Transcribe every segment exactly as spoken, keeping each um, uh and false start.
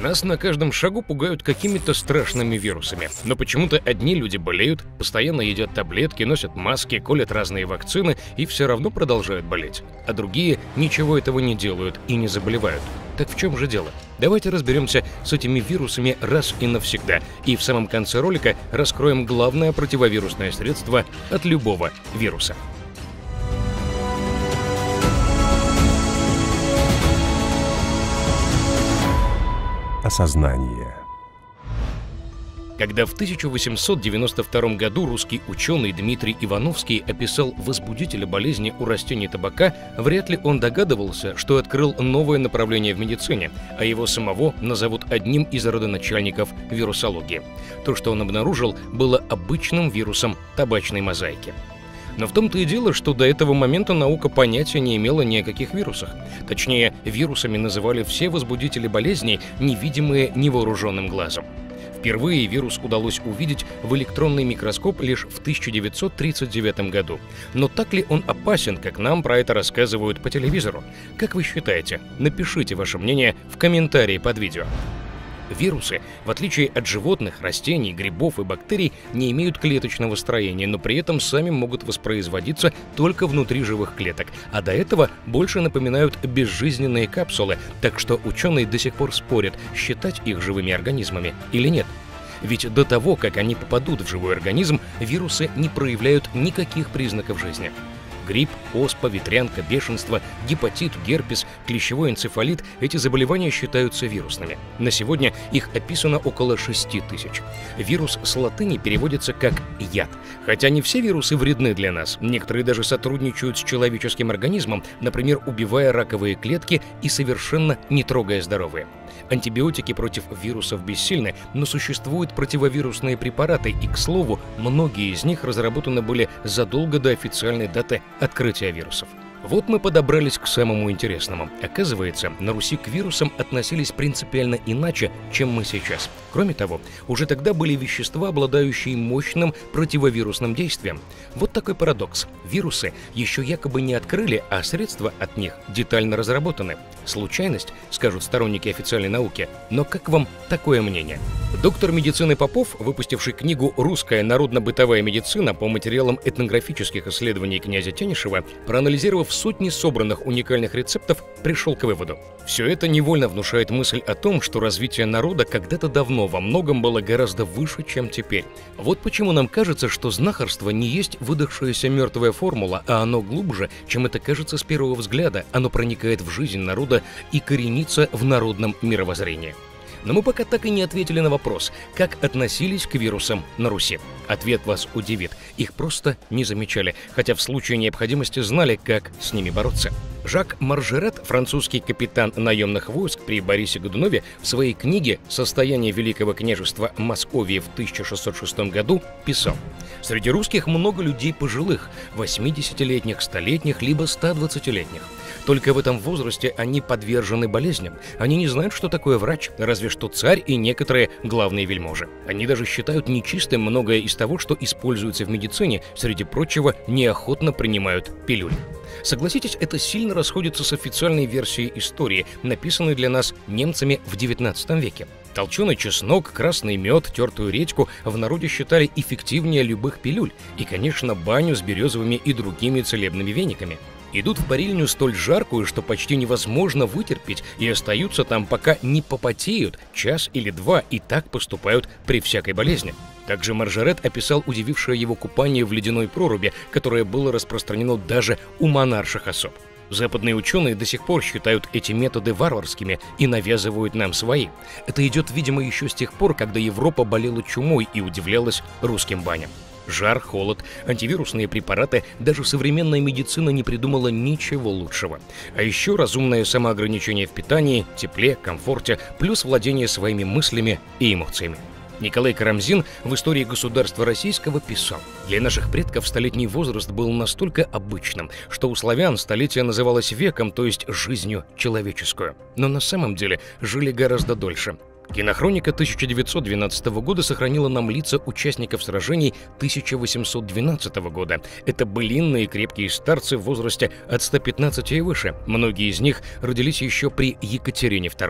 Нас на каждом шагу пугают какими-то страшными вирусами. Но почему-то одни люди болеют, постоянно едят таблетки, носят маски, колят разные вакцины и все равно продолжают болеть. А другие ничего этого не делают и не заболевают. Так в чем же дело? Давайте разберемся с этими вирусами раз и навсегда. И в самом конце ролика раскроем главное противовирусное средство от любого вируса. Осознание. Когда в тысяча восемьсот девяносто втором году русский ученый Дмитрий Ивановский описал возбудителя болезни у растений табака, вряд ли он догадывался, что открыл новое направление в медицине, а его самого назовут одним из родоначальников вирусологии. То, что он обнаружил, было обычным вирусом табачной мозаики. Но в том-то и дело, что до этого момента наука понятия не имела ни о каких вирусах. Точнее, вирусами называли все возбудители болезней, невидимые невооруженным глазом. Впервые вирус удалось увидеть в электронный микроскоп лишь в тысяча девятьсот тридцать девятом году. Но так ли он опасен, как нам про это рассказывают по телевизору? Как вы считаете? Напишите ваше мнение в комментарии под видео. Вирусы, в отличие от животных, растений, грибов и бактерий, не имеют клеточного строения, но при этом сами могут воспроизводиться только внутри живых клеток, а до этого больше напоминают безжизненные капсулы, так что ученые до сих пор спорят, считать их живыми организмами или нет. Ведь до того, как они попадут в живой организм, вирусы не проявляют никаких признаков жизни. Грипп, оспа, ветрянка, бешенство, гепатит, герпес, клещевой энцефалит – эти заболевания считаются вирусными. На сегодня их описано около шести тысяч. Вирус с латыни переводится как «яд». Хотя не все вирусы вредны для нас. Некоторые даже сотрудничают с человеческим организмом, например, убивая раковые клетки и совершенно не трогая здоровые. Антибиотики против вирусов бессильны, но существуют противовирусные препараты, и, к слову, многие из них разработаны были задолго до официальной даты открытия вирусов. Вот мы подобрались к самому интересному. Оказывается, на Руси к вирусам относились принципиально иначе, чем мы сейчас. Кроме того, уже тогда были вещества, обладающие мощным противовирусным действием. Вот такой парадокс. Вирусы еще якобы не открыли, а средства от них детально разработаны. Случайность, скажут сторонники официальной науки. Но как вам такое мнение? Доктор медицины Попов, выпустивший книгу «Русская народно-бытовая медицина» по материалам этнографических исследований князя Тенишева, проанализировав сотни собранных уникальных рецептов, пришел к выводу. Все это невольно внушает мысль о том, что развитие народа когда-то давно во многом было гораздо выше, чем теперь. Вот почему нам кажется, что знахарство не есть выдохшаяся мертвая формула, а оно глубже, чем это кажется с первого взгляда. Оно проникает в жизнь народа и коренится в народном мировоззрении. Но мы пока так и не ответили на вопрос, как относились к вирусам на Руси. Ответ вас удивит. Их просто не замечали, хотя в случае необходимости знали, как с ними бороться. Жак Маржерет, французский капитан наемных войск при Борисе Годунове, в своей книге «Состояние Великого княжества Московии в тысяча шестьсот шестом году» писал: «Среди русских много людей пожилых, восьмидесятилетних, столетних, либо стодвадцатилетних. Только в этом возрасте они подвержены болезням. Они не знают, что такое врач, разве что царь и некоторые главные вельможи. Они даже считают нечистым многое из того, что используется в медицине, среди прочего, неохотно принимают пилюли». Согласитесь, это сильно расходится с официальной версией истории, написанной для нас немцами в девятнадцатом веке. Толченый чеснок, красный мед, тертую редьку в народе считали эффективнее любых пилюль. И, конечно, баню с березовыми и другими целебными вениками. Идут в парильню столь жаркую, что почти невозможно вытерпеть, и остаются там, пока не попотеют, час или два, и так поступают при всякой болезни. Также Маржерет описал удивившее его купание в ледяной проруби, которое было распространено даже у монарших особ. Западные ученые до сих пор считают эти методы варварскими и навязывают нам свои. Это идет, видимо, еще с тех пор, когда Европа болела чумой и удивлялась русским баням. Жар, холод, антивирусные препараты, даже современная медицина не придумала ничего лучшего. А еще разумное самоограничение в питании, тепле, комфорте, плюс владение своими мыслями и эмоциями. Николай Карамзин в «Истории государства российского» писал: «Для наших предков столетний возраст был настолько обычным, что у славян столетие называлось веком, то есть жизнью человеческую. Но на самом деле жили гораздо дольше». Кинохроника тысяча девятьсот двенадцатого года сохранила нам лица участников сражений тысяча восемьсот двенадцатого года. Это былинные крепкие старцы в возрасте от ста пятнадцати и выше. Многие из них родились еще при Екатерине второй.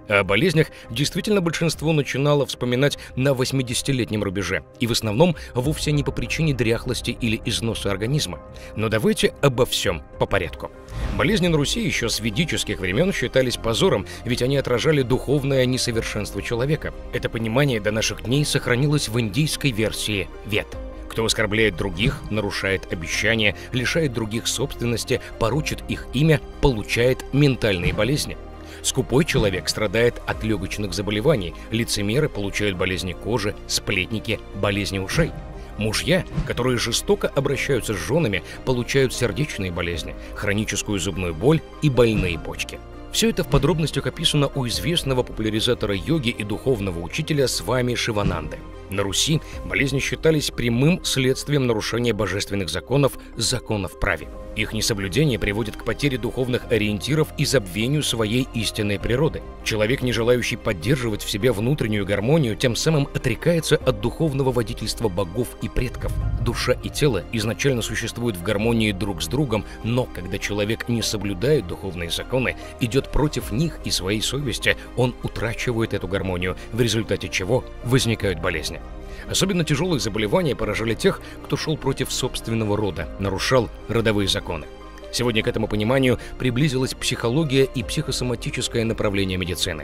А о болезнях действительно большинство начинало вспоминать на восьмидесятилетнем рубеже, и в основном вовсе не по причине дряхлости или износа организма. Но давайте обо всем по порядку. Болезни на Руси еще с ведических времен считались позором, ведь они отражали духовное несовершенство человека. Это понимание до наших дней сохранилось в индийской версии Вед. Кто оскорбляет других, нарушает обещания, лишает других собственности, порочит их имя, получает ментальные болезни. Скупой человек страдает от легочных заболеваний, лицемеры получают болезни кожи, сплетники – болезни ушей. Мужья, которые жестоко обращаются с женами, получают сердечные болезни, хроническую зубную боль и больные почки. Все это в подробностях описано у известного популяризатора йоги и духовного учителя Свами Шивананды. На Руси болезни считались прямым следствием нарушения божественных законов, законов праве. Их несоблюдение приводит к потере духовных ориентиров и забвению своей истинной природы. Человек, не желающий поддерживать в себе внутреннюю гармонию, тем самым отрекается от духовного водительства богов и предков. Душа и тело изначально существуют в гармонии друг с другом, но когда человек не соблюдает духовные законы, идет против них и своей совести, он утрачивает эту гармонию, в результате чего возникают болезни. Особенно тяжелые заболевания поражали тех, кто шел против собственного рода, нарушал родовые законы. Сегодня к этому пониманию приблизилась психология и психосоматическое направление медицины.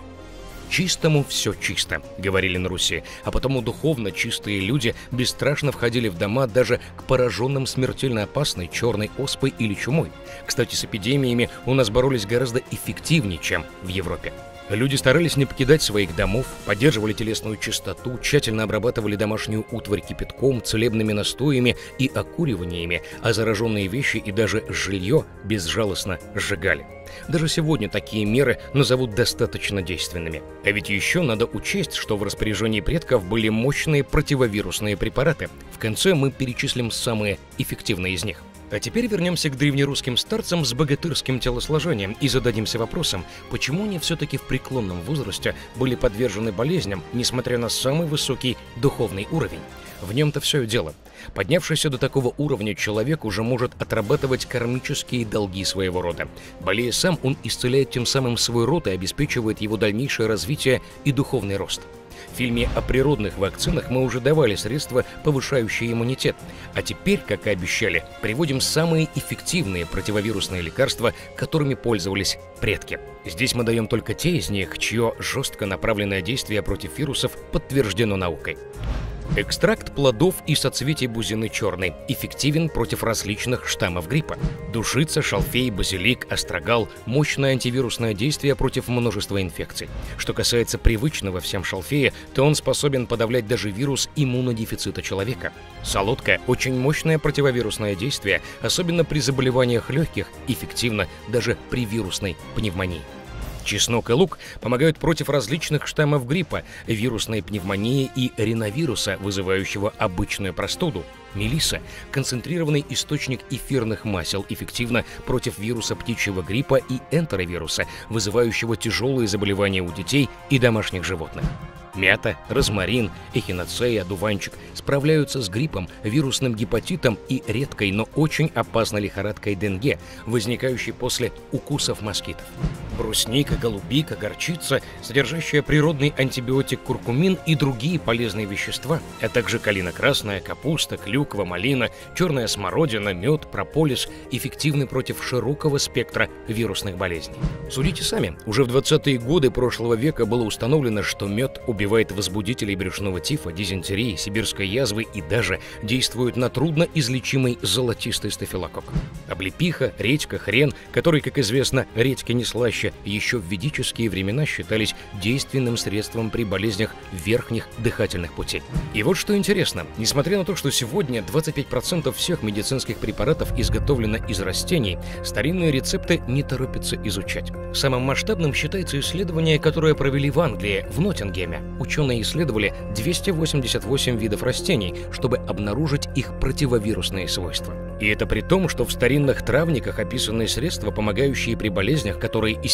«Чистому все чисто», — говорили на Руси, а потому духовно чистые люди бесстрашно входили в дома даже к пораженным смертельно опасной черной оспой или чумой. Кстати, с эпидемиями у нас боролись гораздо эффективнее, чем в Европе. Люди старались не покидать своих домов, поддерживали телесную чистоту, тщательно обрабатывали домашнюю утварь кипятком, целебными настоями и окуриваниями, а зараженные вещи и даже жилье безжалостно сжигали. Даже сегодня такие меры назовут достаточно действенными. А ведь еще надо учесть, что в распоряжении предков были мощные противовирусные препараты. В конце мы перечислим самые эффективные из них. А теперь вернемся к древнерусским старцам с богатырским телосложением и зададимся вопросом, почему они все-таки в преклонном возрасте были подвержены болезням, несмотря на самый высокий духовный уровень. В нем-то все и дело. Поднявшийся до такого уровня человек уже может отрабатывать кармические долги своего рода. Болея сам, он исцеляет тем самым свой род и обеспечивает его дальнейшее развитие и духовный рост. В фильме о природных вакцинах мы уже давали средства, повышающие иммунитет. А теперь, как и обещали, приводим самые эффективные противовирусные лекарства, которыми пользовались предки. Здесь мы даем только те из них, чье жестко направленное действие против вирусов подтверждено наукой. Экстракт плодов и соцветий бузины черной эффективен против различных штаммов гриппа. Душица, шалфей, базилик, острогал – мощное антивирусное действие против множества инфекций. Что касается привычного всем шалфея, то он способен подавлять даже вирус иммунодефицита человека. Солодка – очень мощное противовирусное действие, особенно при заболеваниях легких, эффективно даже при вирусной пневмонии. Чеснок и лук помогают против различных штаммов гриппа, вирусной пневмонии и риновируса, вызывающего обычную простуду. Мелисса – концентрированный источник эфирных масел, эффективно против вируса птичьего гриппа и энтеровируса, вызывающего тяжелые заболевания у детей и домашних животных. Мята, розмарин, эхиноцея, одуванчик справляются с гриппом, вирусным гепатитом и редкой, но очень опасной лихорадкой денге, возникающей после укусов москитов. Брусника, голубика, горчица, содержащая природный антибиотик куркумин и другие полезные вещества, а также калина красная, капуста, клюква, малина, черная смородина, мед, прополис эффективны против широкого спектра вирусных болезней. Судите сами, уже в двадцатые годы прошлого века было установлено, что мед убивает Убивает возбудителей брюшного тифа, дизентерии, сибирской язвы и даже действует на трудноизлечимый золотистый стафилококк. Облепиха, редька, хрен, который, как известно, редьки не слаще, еще в ведические времена считались действенным средством при болезнях верхних дыхательных путей. И вот что интересно, несмотря на то, что сегодня двадцать пять процентов всех медицинских препаратов изготовлено из растений, старинные рецепты не торопятся изучать. Самым масштабным считается исследование, которое провели в Англии, в Ноттингеме. Ученые исследовали двести восемьдесят восемь видов растений, чтобы обнаружить их противовирусные свойства. И это при том, что в старинных травниках описаны средства, помогающие при болезнях, которые из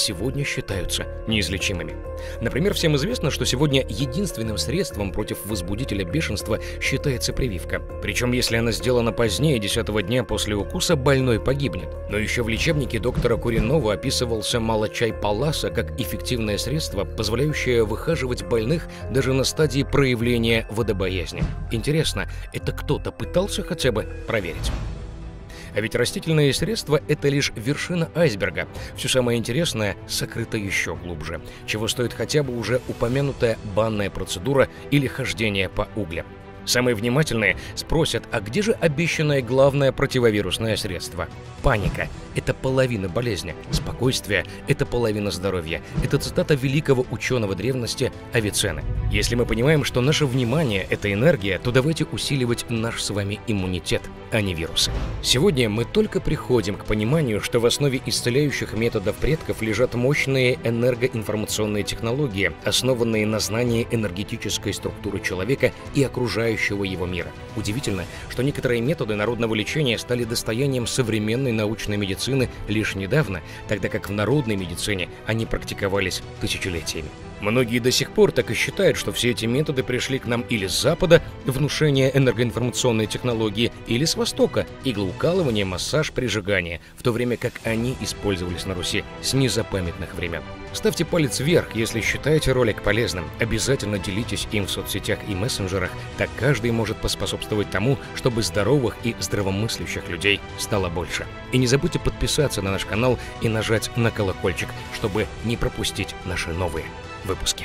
сегодня считаются неизлечимыми. Например, всем известно, что сегодня единственным средством против возбудителя бешенства считается прививка. Причем, если она сделана позднее десятого дня после укуса, больной погибнет. Но еще в лечебнике доктора Куренова описывался молочай Палласа как эффективное средство, позволяющее выхаживать больных даже на стадии проявления водобоязни. Интересно, это кто-то пытался хотя бы проверить? А ведь растительные средства – это лишь вершина айсберга. Все самое интересное сокрыто еще глубже, чего стоит хотя бы уже упомянутая банная процедура или хождение по углям. Самые внимательные спросят, а где же обещанное главное противовирусное средство? Паника – это половина болезни, спокойствие – это половина здоровья. Это цитата великого ученого древности Авиценны. Если мы понимаем, что наше внимание – это энергия, то давайте усиливать наш с вами иммунитет, а не вирусы. Сегодня мы только приходим к пониманию, что в основе исцеляющих методов предков лежат мощные энергоинформационные технологии, основанные на знании энергетической структуры человека и окружающего его мира. Удивительно, что некоторые методы народного лечения стали достоянием современной научной медицины лишь недавно, тогда как в народной медицине они практиковались тысячелетиями. Многие до сих пор так и считают, что все эти методы пришли к нам или с Запада, внушение энергоинформационной технологии, или с Востока, иглоукалывание, массаж, прижигание, в то время как они использовались на Руси с незапамятных времен. Ставьте палец вверх, если считаете ролик полезным. Обязательно делитесь им в соцсетях и мессенджерах, так каждый может поспособствовать тому, чтобы здоровых и здравомыслящих людей стало больше. И не забудьте подписаться на наш канал и нажать на колокольчик, чтобы не пропустить наши новые выпуски.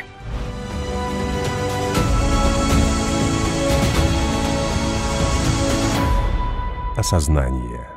Осознание.